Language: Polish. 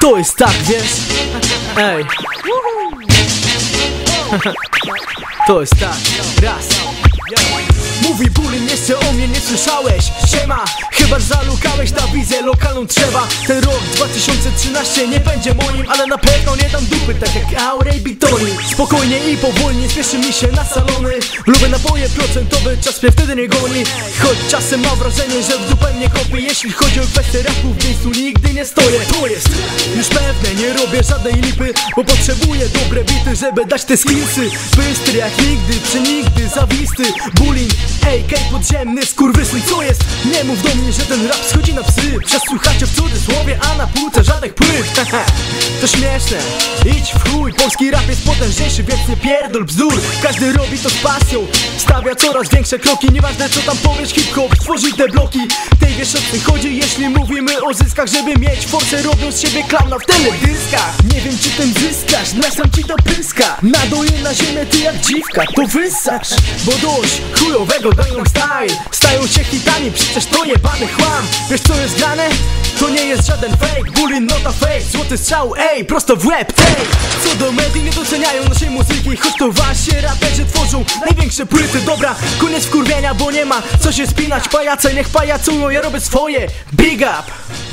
To jest tak, wiesz? Ej. To jest tak, raz. Mówi Bulin, jeszcze o mnie nie słyszałeś. Siema, chyba zalukałeś na wizję lokalną trzeba. Ten rok 2013 nie będzie moim, ale na pewno nie dam dupy, tak jak Aurej Bitoni. Spokojnie i powolnie, spieszy mi się na salony. Lubię napoje procentowe, czas mnie wtedy nie goni. Choć czasem mam wrażenie, że w dupę mnie kopie. Jeśli chodzi o kwestię rapu, w miejscu nigdy nie stoję. To jest już pewne, nie robię żadnej lipy, bo potrzebuję dobre bity, żeby dać te skillsy. Bystry jak nigdy, przenigdy, zawisty Bulin, a.k.a. podziemny skurwysyn. Co jest? Nie mów do mnie, że ten rap schodzi na psy. Przez słuchacze w cudzysłowie, a na półce żadnych płyt. To śmieszne, idź w chuj. Polski rap jest potężniejszy, więc nie pierdol bzdur. Każdy robi to z pasją, stawia coraz większe kroki. Nieważne co tam powiesz, hip-hop tworzy te bloki. Tej wiesz o co chodzi, jeśli mówimy o zyskach. Żeby mieć forsę, robią z siebie klauna w teledyskach. Nie wiem czy tym zyskasz, nasram ci do pyska. Nadoję na ziemię ty jak dziwka, to wysacz. Bo dość chujowego Gangnam Style stają się hitami, przecież to jebany chłam. Wiesz co jest grane? To nie jest żaden fake, Bulin not a fake. Złoty strzał, ej, prosto w łeb, tej. Co do medii nie doceniają naszej muzyki, choć to wasi raperzy tworzą największe płyty. Dobra, koniec wkurwienia, bo nie ma co się spinać. Pajace niech pajacują, ja robię swoje, big up.